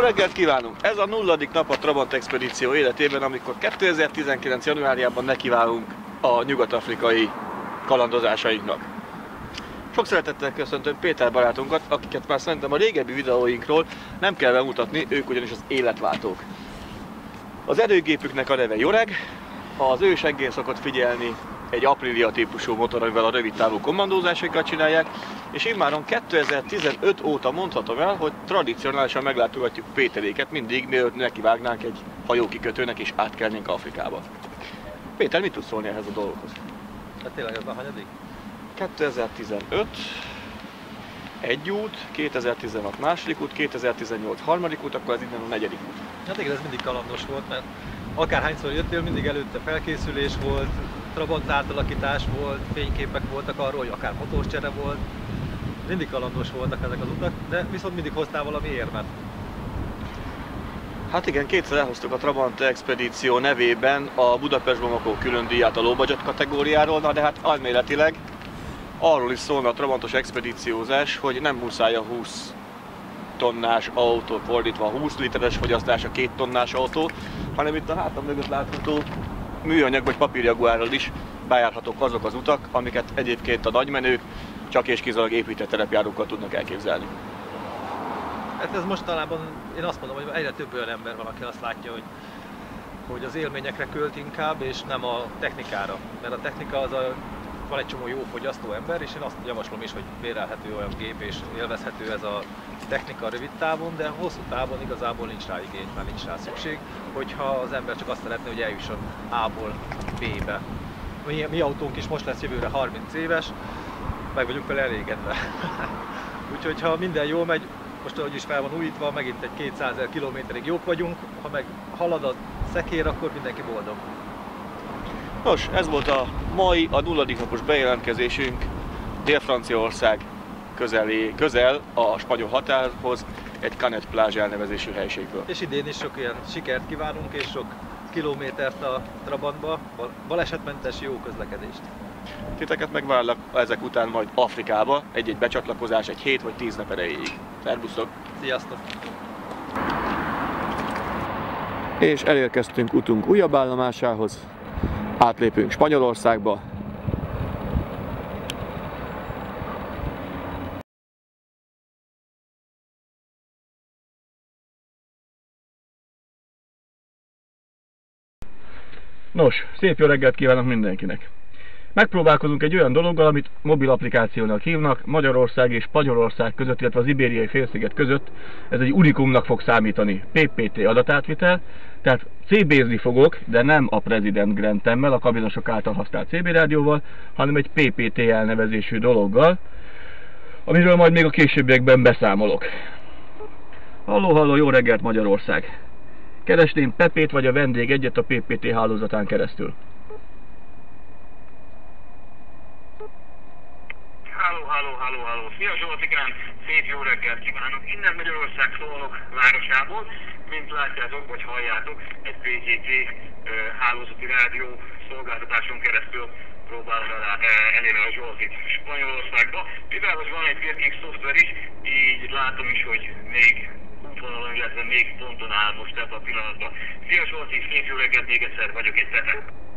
reggelt kívánunk! Ez a 0. nap a Trabant expedíció életében, amikor 2019. januárjában nekiválunk a nyugat-afrikai kalandozásainknak. Sok szeretettel köszöntöm Péter barátunkat, akiket már szerintem a régebbi videóinkról nem kell bemutatni, ők ugyanis az életváltók. Az erőgépüknek a neve Joreg, az ő seggén szokott figyelni egy Aprilia típusú motor, amivel a rövidtávú kommandózásokat csinálják, és immáron 2015 óta mondhatom el, hogy tradicionálisan meglátogatjuk Péteréket mindig, mielőtt nekivágnánk egy hajókikötőnek és átkelnénk Afrikába. Péter, mit tudsz szólni ehhez a dologhoz? Hát tényleg ez a hanyadik? 2015 egy út, 2016 második út, 2018 harmadik út, akkor ez innen a 4. út. Hát igen, ez mindig kalandos volt, mert akárhányszor jöttél, mindig előtte felkészülés volt, Trabant átalakítás volt, fényképek voltak arról, hogy akár motorcsere volt. Mindig kalandos voltak ezek az utak, de viszont mindig hoztál valami érmet. Hát igen, kétszer elhoztuk a Trabant expedíció nevében a Budapest-Bamako külön díját a low budget kategóriáról, na de hát elméletileg arról is szólna a Trabantos expedíciózás, hogy nem muszáj a 20 tonnás autó, fordítva a 20 literes fogyasztás a 2 tonnás autó, hanem itt a hátam mögött látható műanyag vagy papírjaguárral is bejárhatók azok az utak, amiket egyébként a nagymenők csak és kizárólag épített terepjárókkal tudnak elképzelni. Hát ez mostanában, én azt mondom, hogy egyre több olyan ember van, aki azt látja, hogy az élményekre költ inkább, és nem a technikára. Mert a technika az van egy csomó jó fogyasztó ember, és én azt javaslom is, hogy bérelhető olyan gép és élvezhető ez a technika rövid távon, de hosszú távon igazából nincs rá igény, már nincs rá szükség, hogyha az ember csak azt szeretné, hogy eljusson A-ból B-be. Mi autónk is most lesz jövőre 30 éves, meg vagyunk vele elégedve. Úgyhogy ha minden jól megy, most ahogy is fel van újítva, megint egy 200 000 kilométerig jók vagyunk, ha meg halad a szekér, akkor mindenki boldog. Nos, ez volt a mai, a 0. napos bejelentkezésünk Dél-Franciaország közel a spanyol határhoz, egy Canet Plage elnevezésű helységből. És idén is sok ilyen sikert kívánunk, és sok kilométert a Trabantba, balesetmentes jó közlekedést. Titeket megvárlak ezek után majd Afrikába, egy-egy becsatlakozás egy 7 vagy 10 nap erejéig. Szerbusztok! Sziasztok! És elérkeztünk utunk újabb állomásához. Átlépünk Spanyolországba. Nos, szép jó reggelt kívánok mindenkinek! Megpróbálkozunk egy olyan dologgal, amit mobil applikációnak hívnak, Magyarország és Spanyolország között, illetve az Ibériai félsziget között. Ez egy unikumnak fog számítani, PPT adatátvitel, tehát CB-zni fogok, de nem a President Grantemmel, a kabinosok által használt CB rádióval, hanem egy PPT elnevezésű dologgal, amiről majd még a későbbiekben beszámolok. Halló, jó reggelt Magyarország! Keresném Pepét vagy a vendég egyet a PPT hálózatán keresztül. Halló. Szia Zsoltikán, szép jó reggelt kívánok! Innen Magyarország Szolnok városából, mint látjátok vagy halljátok, egy PTT hálózati rádió szolgáltatáson keresztül próbálom elérni a Zsoltit Spanyolországba. Mivel hogy van egy térkép szoftver is, így látom is, hogy még útvonalon, illetve még ponton áll most ebben a pillanatban. Szia Zsolti, szép jó reggelt, még egyszer vagyok egy Pepe.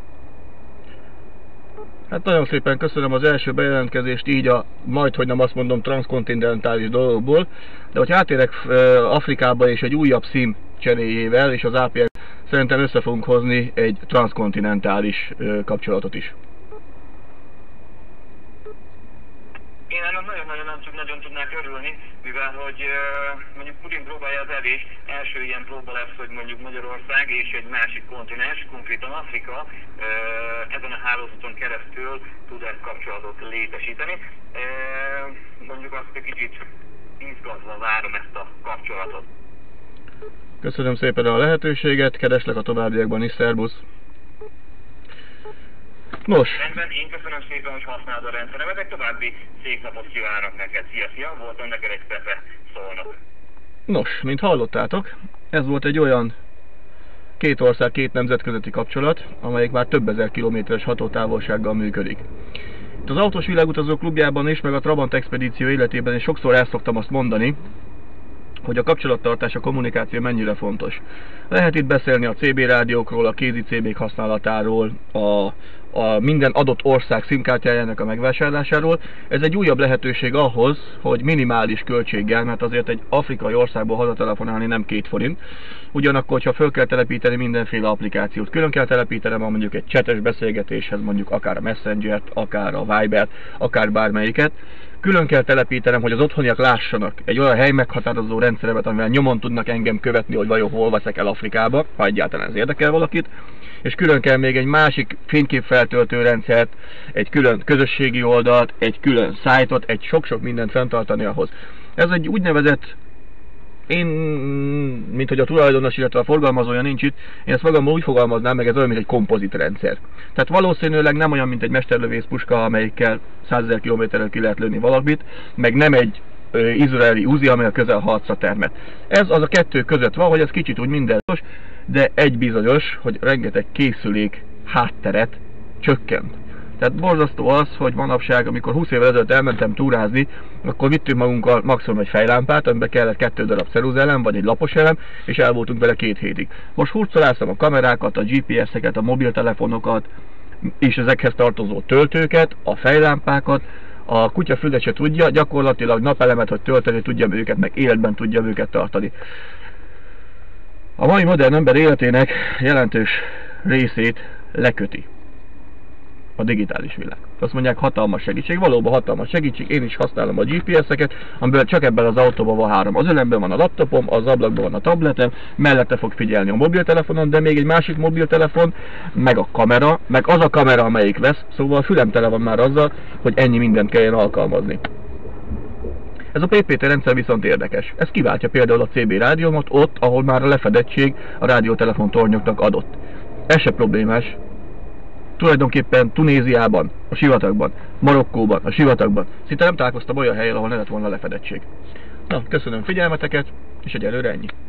Hát nagyon szépen köszönöm az első bejelentkezést így a majdhogy nem azt mondom transzkontinentális dologból, de hogyha átérek Afrikába és egy újabb szím cseréjével és az APR szerintem össze fogunk hozni egy transzkontinentális kapcsolatot is. Én ennek nagyon tudnák örülni, mivel hogy mondjuk Putin próbálja az elés, első ilyen próba lesz, hogy mondjuk Magyarország és egy másik kontinens, konkrétan Afrika ezen a hálózaton keresztül tud egy kapcsolatot létesíteni. Mondjuk azt egy kicsit izgatva várom ezt a kapcsolatot. Köszönöm szépen a lehetőséget, kereslek a továbbiakban is, szerbusz! Nos. Rendben, én köszönöm szépen, hogy használod a rendszeremet, egy további szép napot kívánok neked. Szia, voltam neked egy Pepe Szolnok. Nos, mint hallottátok, ez volt egy olyan két ország, két nemzet közötti kapcsolat, amelyik már több ezer kilométeres hatótávolsággal működik. Itt az Autós Világutazó Klubjában is, meg a Trabant expedíció életében is sokszor el szoktam azt mondani, hogy a kapcsolattartás, a kommunikáció mennyire fontos. Lehet itt beszélni a CB rádiókról, a kézi CB-k használatáról, a minden adott ország SIM-kártyájának a megvásárlásáról. Ez egy újabb lehetőség ahhoz, hogy minimális költséggel, mert azért egy afrikai országból hazatelefonálni nem 2 forint. Ugyanakkor, ha föl kell telepíteni mindenféle applikációt, külön kell telepítenem mondjuk egy chates beszélgetéshez, mondjuk akár a Messengert, akár a Vibert, akár bármelyiket, külön kell telepítenem, hogy az otthoniak lássanak egy olyan hely meghatározó rendszeremet, amivel nyomon tudnak engem követni, hogy vajon hol veszek el Afrikába, ha egyáltalán ez érdekel valakit, és külön kell még egy másik fényképfeltöltő rendszert, egy külön közösségi oldalt, egy külön szájtot, egy sok-sok mindent fenntartani ahhoz. Ez egy úgynevezett, mint hogy a tulajdonos, illetve a forgalmazója nincs itt, én ezt magammal úgy fogalmaznám meg, ez olyan, mint egy kompozit rendszer. Tehát valószínűleg nem olyan, mint egy mesterlövész puska, amelyikkel 100 000 kilométerrel ki lehet lőni valakit, meg nem egy izraeli Uzi, amely a közel harcra termet. Ez az a kettő között van, hogy ez kicsit úgy minden, de egy bizonyos, hogy rengeteg készülék hátteret csökkent. Tehát borzasztó az, hogy manapság, amikor 20 évvel ezelőtt elmentem túrázni, akkor vittünk magunkkal maximum egy fejlámpát, amiben kellett 2 darab ceruzelem, vagy egy lapos elem, és el voltunk vele 2 hétig. Most hurcoláztam a kamerákat, a GPS-eket, a mobiltelefonokat, és ezekhez tartozó töltőket, a fejlámpákat. A kutya füle se tudja, gyakorlatilag napelemet, hogy tölteni tudjam őket, meg életben tudjam őket tartani. A mai modern ember életének jelentős részét leköti a digitális világ. Azt mondják, hatalmas segítség, valóban hatalmas segítség, én is használom a GPS-eket, amiből csak ebben az autóban van 3. Az ölemben van a laptopom, az ablakban van a tabletem, mellette fog figyelni a mobiltelefonon, de még egy másik mobiltelefon, meg a kamera, meg az a kamera, amelyik vesz, szóval a fülem tele van már azzal, hogy ennyi mindent kelljen alkalmazni. Ez a PPT rendszer viszont érdekes. Ez kiváltja például a CB rádiómat ott, ahol már a lefedettség a rádiótelefontornyoknak adott. Ez se problémás. Tulajdonképpen Tunéziában, a sivatagban, Marokkóban, a sivatagban. Szinte nem találkoztam olyan helyen, ahol ne lett volna lefedettség. Na, köszönöm figyelmeteket, és egyelőre ennyi.